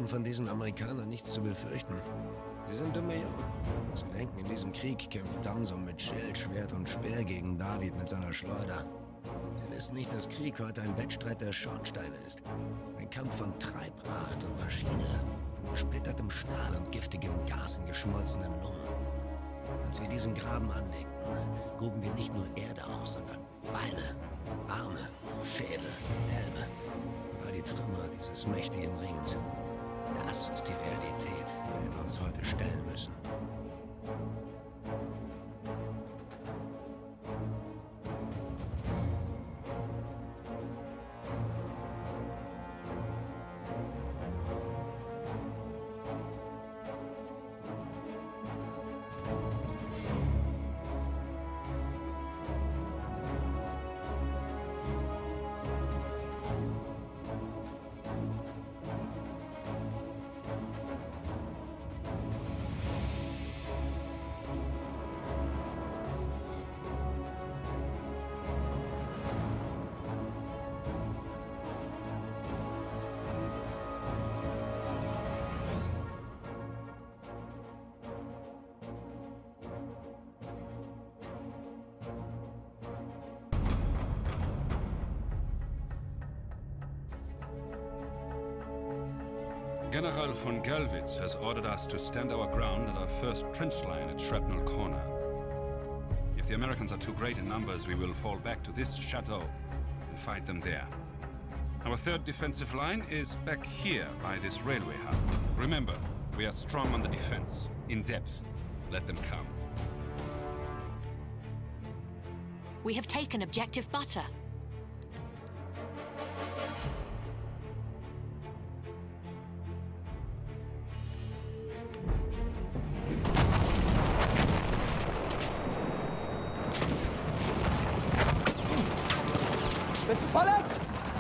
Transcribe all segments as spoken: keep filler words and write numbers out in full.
haben von diesen Amerikanern nichts zu befürchten. Sie sind dumme Jungen. Sie denken, in diesem Krieg kämpft Tamson mit Schild, Schwert und Speer gegen David mit seiner Schleuder. Sie wissen nicht, dass Krieg heute ein Wettstreit der Schornsteine ist. Ein Kampf von Treibrad und Maschine, von gesplittertem Stahl und giftigem Gas in geschmolzenen Lungen. Als wir diesen Graben anlegten, gruben wir nicht nur Erde aus, sondern Beine, Arme, Schädel, Helme und all die Trümmer dieses mächtigen Ringens. Das ist die Realität, der wir uns heute stellen müssen. General von Gellwitz has ordered us to stand our ground at our first trench line at Shrapnel Corner. If the Americans are too great in numbers, we will fall back to this chateau and fight them there. Our third defensive line is back here by this railway hub. Remember, we are strong on the defense, in depth. Let them come. We have taken objective butter. Bist du verletzt?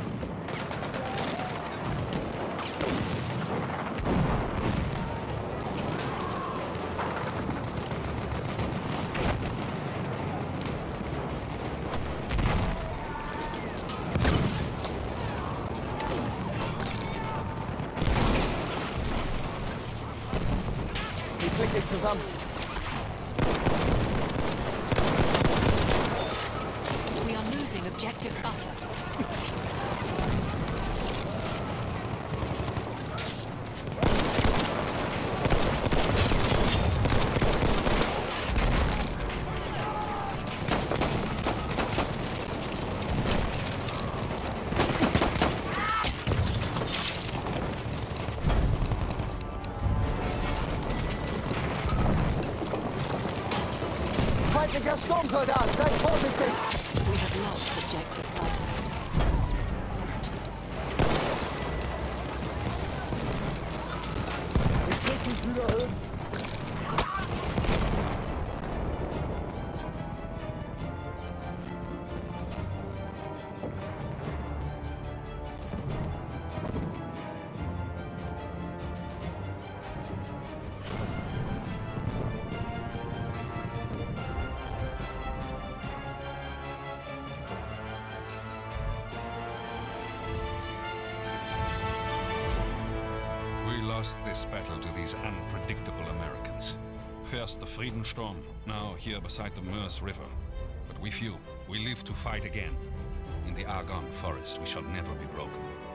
Ich flick dich zusammen. We are losing objective butter. Feindlicher Sturmsoldat, seid vorsichtig! We have lost objective butter. Ich krieg mich wieder hin. This battle to these unpredictable Americans. First the Friedensturm, now here beside the Meuse River. But with you, we live to fight again. In the Argonne forest, we shall never be broken.